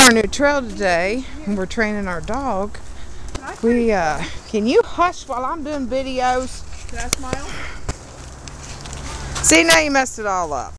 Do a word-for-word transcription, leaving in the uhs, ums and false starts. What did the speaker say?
our new trail today, and we're training our dog. We, uh, can you hush while I'm doing videos? Can I smile? See, now you messed it all up.